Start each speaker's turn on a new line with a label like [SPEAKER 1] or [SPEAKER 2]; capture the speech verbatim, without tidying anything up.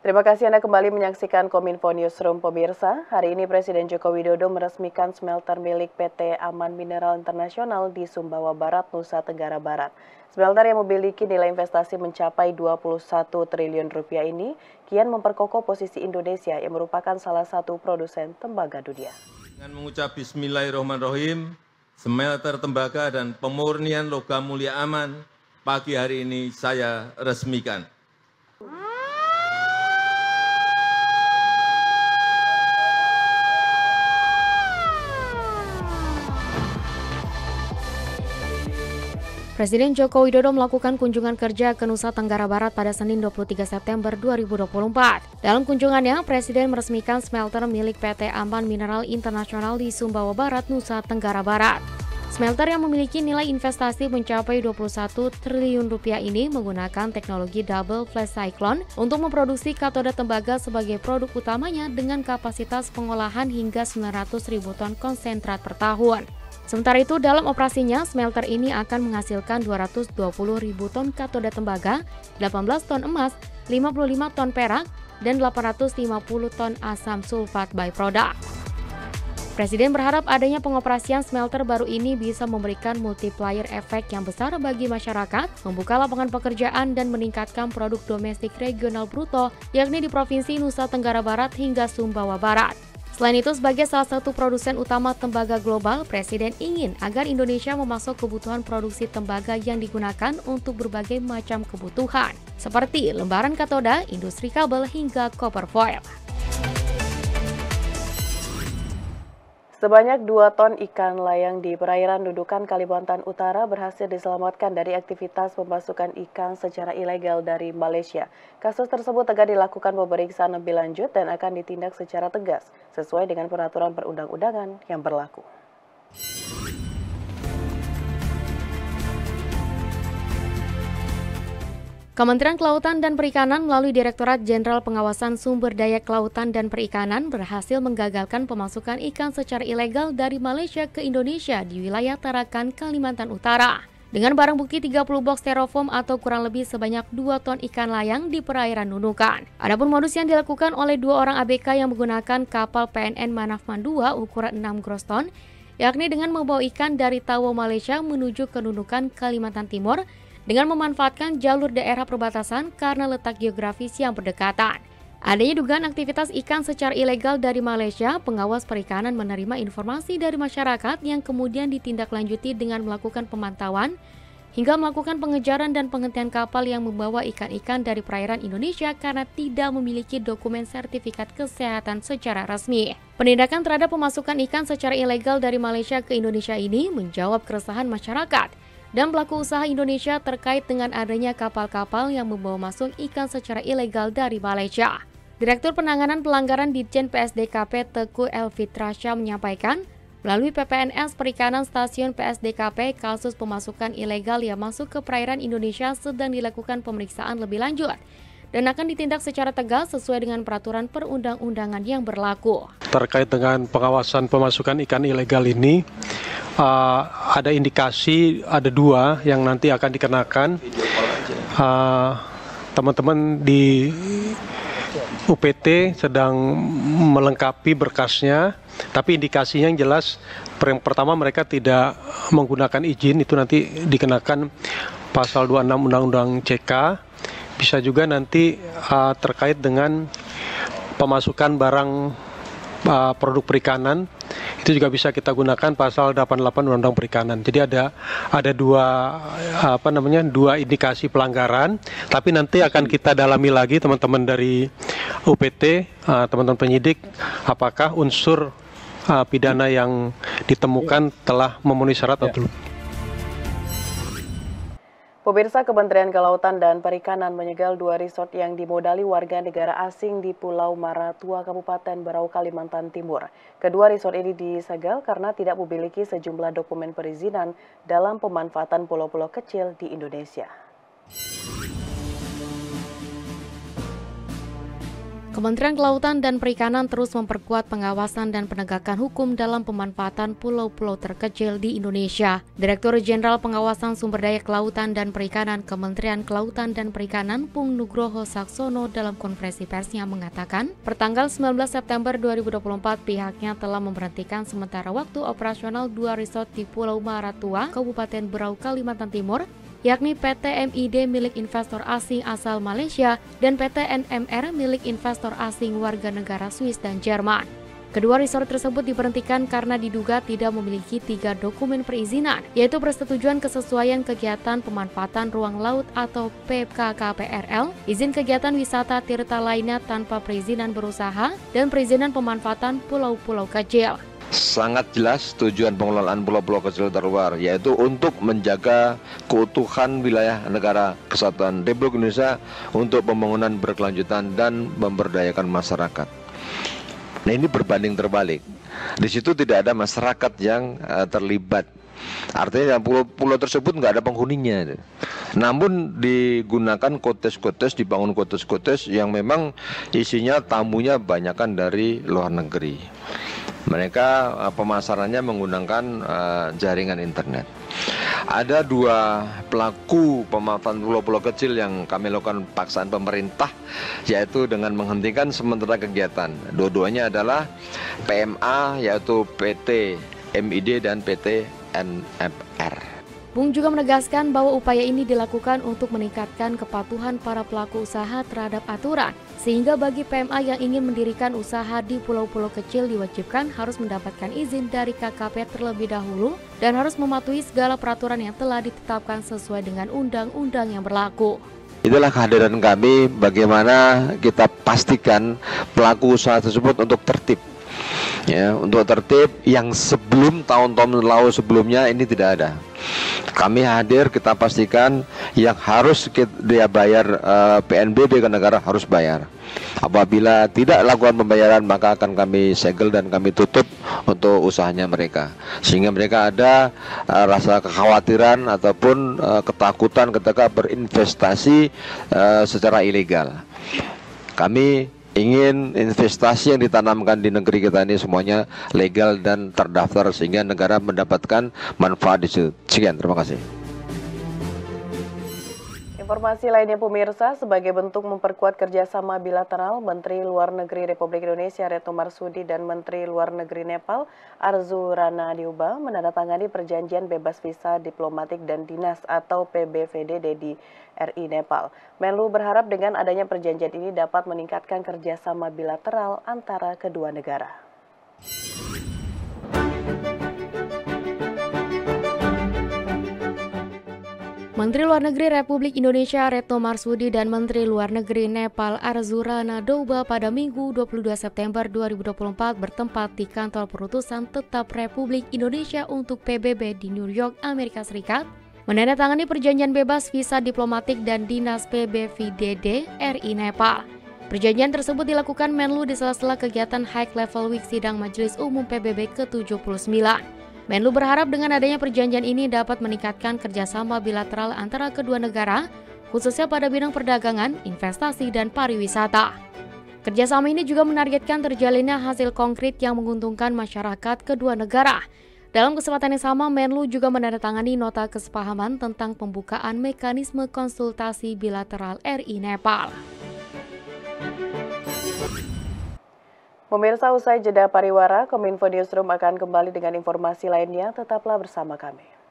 [SPEAKER 1] Terima kasih Anda kembali menyaksikan Kominfo Newsroom pemirsa. Hari ini Presiden Joko Widodo meresmikan smelter milik P T Aman Mineral Internasional di Sumbawa Barat, Nusa Tenggara Barat. Smelter yang memiliki nilai investasi mencapai dua puluh satu triliun rupiah ini kian memperkokoh posisi Indonesia yang merupakan salah satu produsen tembaga dunia.
[SPEAKER 2] Dengan mengucap Bismillahirrahmanirrahim, smelter tembaga dan pemurnian logam mulia aman pagi hari ini saya resmikan.
[SPEAKER 3] Presiden Joko Widodo melakukan kunjungan kerja ke Nusa Tenggara Barat pada Senin dua puluh tiga September dua ribu dua puluh empat. Dalam kunjungannya, Presiden meresmikan smelter milik P T Aman Mineral Internasional di Sumbawa Barat, Nusa Tenggara Barat. Smelter yang memiliki nilai investasi mencapai dua puluh satu triliun rupiah ini menggunakan teknologi double flash cyclone untuk memproduksi katoda tembaga sebagai produk utamanya dengan kapasitas pengolahan hingga sembilan ratus ribu ton konsentrat per tahun. Sementara itu, dalam operasinya, smelter ini akan menghasilkan dua ratus dua puluh ribu ton katoda tembaga, delapan belas ton emas, lima puluh lima ton perak, dan delapan ratus lima puluh ton asam sulfat byproduct. Presiden berharap adanya pengoperasian smelter baru ini bisa memberikan multiplier efek yang besar bagi masyarakat, membuka lapangan pekerjaan, dan meningkatkan produk domestik regional bruto, yakni di Provinsi Nusa Tenggara Barat hingga Sumbawa Barat. Selain itu, sebagai salah satu produsen utama tembaga global, Presiden ingin agar Indonesia memasok kebutuhan produksi tembaga yang digunakan untuk berbagai macam kebutuhan, seperti lembaran katoda, industri kabel, hingga copper foil.
[SPEAKER 1] Sebanyak dua ton ikan layang di perairan Nunukan, Kalimantan Utara berhasil diselamatkan dari aktivitas pemasukan ikan secara ilegal dari Malaysia. Kasus tersebut tengah dilakukan pemeriksaan lebih lanjut dan akan ditindak secara tegas sesuai dengan peraturan perundang-undangan yang berlaku.
[SPEAKER 3] Kementerian Kelautan dan Perikanan melalui Direktorat Jenderal Pengawasan Sumber Daya Kelautan dan Perikanan berhasil menggagalkan pemasukan ikan secara ilegal dari Malaysia ke Indonesia di wilayah Tarakan, Kalimantan Utara. Dengan barang bukti tiga puluh box styrofoam atau kurang lebih sebanyak dua ton ikan layang di perairan Nunukan. Adapun modus yang dilakukan oleh dua orang A B K yang menggunakan kapal P N N Manafman dua ukuran enam gross ton, yakni dengan membawa ikan dari Tawau, Malaysia menuju ke Nunukan, Kalimantan Timur, dengan memanfaatkan jalur daerah perbatasan karena letak geografis yang berdekatan. Adanya dugaan aktivitas ikan secara ilegal dari Malaysia, pengawas perikanan menerima informasi dari masyarakat yang kemudian ditindaklanjuti dengan melakukan pemantauan hingga melakukan pengejaran dan penghentian kapal yang membawa ikan-ikan dari perairan Indonesia karena tidak memiliki dokumen sertifikat kesehatan secara resmi. Penindakan terhadap pemasukan ikan secara ilegal dari Malaysia ke Indonesia ini menjawab keresahan masyarakat dan pelaku usaha Indonesia terkait dengan adanya kapal-kapal yang membawa masuk ikan secara ilegal dari Malaysia. Direktur Penanganan Pelanggaran Ditjen P S D K P Teguh Elfitrasya menyampaikan, melalui P P N S Perikanan Stasiun P S D K P, kasus pemasukan ilegal yang masuk ke perairan Indonesia sedang dilakukan pemeriksaan lebih lanjut dan akan ditindak secara tegas sesuai dengan peraturan perundang-undangan yang berlaku.
[SPEAKER 4] Terkait dengan pengawasan pemasukan ikan ilegal ini, uh, ada indikasi ada dua yang nanti akan dikenakan. Uh, teman-teman di U P T sedang melengkapi berkasnya, tapi indikasinya yang jelas, yang pertama mereka tidak menggunakan izin, itu nanti dikenakan pasal dua puluh enam Undang-Undang C K. Bisa juga nanti uh, terkait dengan pemasukan barang uh, produk perikanan, itu juga bisa kita gunakan pasal delapan puluh delapan Undang-Undang Perikanan. Jadi ada ada dua apa namanya dua indikasi pelanggaran, tapi nanti akan kita dalami lagi teman-teman dari U P T, uh, teman-teman penyidik, apakah unsur uh, pidana yang ditemukan telah memenuhi syarat atau belum.
[SPEAKER 1] Pemirsa, Kementerian Kelautan dan Perikanan menyegal dua resort yang dimodali warga negara asing di Pulau Maratua, Kabupaten Berau, Kalimantan Timur. Kedua resort ini disegel karena tidak memiliki sejumlah dokumen perizinan dalam pemanfaatan pulau-pulau kecil di Indonesia.
[SPEAKER 3] Kementerian Kelautan dan Perikanan terus memperkuat pengawasan dan penegakan hukum dalam pemanfaatan pulau-pulau terkecil di Indonesia. Direktur Jenderal Pengawasan Sumber Daya Kelautan dan Perikanan Kementerian Kelautan dan Perikanan Pung Nugroho Saksono dalam konferensi persnya mengatakan, pertanggal sembilan belas September dua ribu dua puluh empat pihaknya telah memberhentikan sementara waktu operasional dua resort di Pulau Maratua, Kabupaten Berau, Kalimantan Timur, yakni P T M I D milik investor asing asal Malaysia dan P T N M R milik investor asing warga negara Swiss dan Jerman. Kedua resort tersebut diberhentikan karena diduga tidak memiliki tiga dokumen perizinan, yaitu persetujuan kesesuaian kegiatan pemanfaatan ruang laut atau P K K P R L, izin kegiatan wisata tirta lainnya tanpa perizinan berusaha, dan perizinan pemanfaatan pulau-pulau kecil.
[SPEAKER 5] Sangat jelas tujuan pengelolaan pulau-pulau kecil terluar, yaitu untuk menjaga keutuhan wilayah negara kesatuan Republik Indonesia untuk pembangunan berkelanjutan dan memberdayakan masyarakat. Nah, ini berbanding terbalik. Di situ tidak ada masyarakat yang uh, terlibat. Artinya pulau-pulau tersebut nggak ada penghuninya. Namun digunakan kotes-kotes, dibangun kotes-kotes yang memang isinya tamunya banyakkan dari luar negeri. Mereka uh, pemasarannya menggunakan uh, jaringan internet. Ada dua pelaku pemanfaatan pulau-pulau kecil yang kami lakukan paksaan pemerintah, yaitu dengan menghentikan sementara kegiatan. Dua-duanya adalah P M A, yaitu P T M I D dan P T N M R.
[SPEAKER 3] Pung juga menegaskan bahwa upaya ini dilakukan untuk meningkatkan kepatuhan para pelaku usaha terhadap aturan, sehingga bagi P M A yang ingin mendirikan usaha di pulau-pulau kecil diwajibkan harus mendapatkan izin dari K K P terlebih dahulu dan harus mematuhi segala peraturan yang telah ditetapkan sesuai dengan undang-undang yang berlaku.
[SPEAKER 5] Itulah kehadiran kami, bagaimana kita pastikan pelaku usaha tersebut untuk tertib. Ya, untuk tertib yang sebelum tahun-tahun lalu sebelumnya ini tidak ada. Kami hadir, kita pastikan yang harus dia bayar uh, P N B B ke negara harus bayar. Apabila tidak lakukan pembayaran, maka akan kami segel dan kami tutup untuk usahanya mereka. Sehingga mereka ada uh, rasa kekhawatiran ataupun uh, ketakutan ketika berinvestasi uh, secara ilegal. Kami ingin investasi yang ditanamkan di negeri kita ini semuanya legal dan terdaftar sehingga negara mendapatkan manfaat di situ. Sekian, terima kasih.
[SPEAKER 1] Informasi lainnya pemirsa, sebagai bentuk memperkuat kerjasama bilateral, Menteri Luar Negeri Republik Indonesia Retno Marsudi dan Menteri Luar Negeri Nepal Arzu Rana Diuba menandatangani perjanjian bebas visa diplomatik dan dinas atau P B V D D di R I Nepal. Menlu berharap dengan adanya perjanjian ini dapat meningkatkan kerjasama bilateral antara kedua negara.
[SPEAKER 3] Menteri Luar Negeri Republik Indonesia Retno Marsudi dan Menteri Luar Negeri Nepal Arzu Rana Diuba pada Minggu dua puluh dua September dua ribu dua puluh empat bertempat di kantor perutusan tetap Republik Indonesia untuk P B B di New York, Amerika Serikat, menandatangani perjanjian bebas visa diplomatik dan dinas P B V D D R I Nepal. Perjanjian tersebut dilakukan Menlu di sela-sela kegiatan High Level Week Sidang Majelis Umum P B B ke tujuh puluh sembilan. Menlu berharap dengan adanya perjanjian ini dapat meningkatkan kerjasama bilateral antara kedua negara, khususnya pada bidang perdagangan, investasi, dan pariwisata. Kerjasama ini juga menargetkan terjalinnya hasil konkret yang menguntungkan masyarakat kedua negara. Dalam kesempatan yang sama, Menlu juga menandatangani nota kesepahaman tentang pembukaan mekanisme konsultasi bilateral R I Nepal.
[SPEAKER 1] Pemirsa, usai jeda pariwara, Kominfo Newsroom akan kembali dengan informasi lainnya. Tetaplah bersama kami.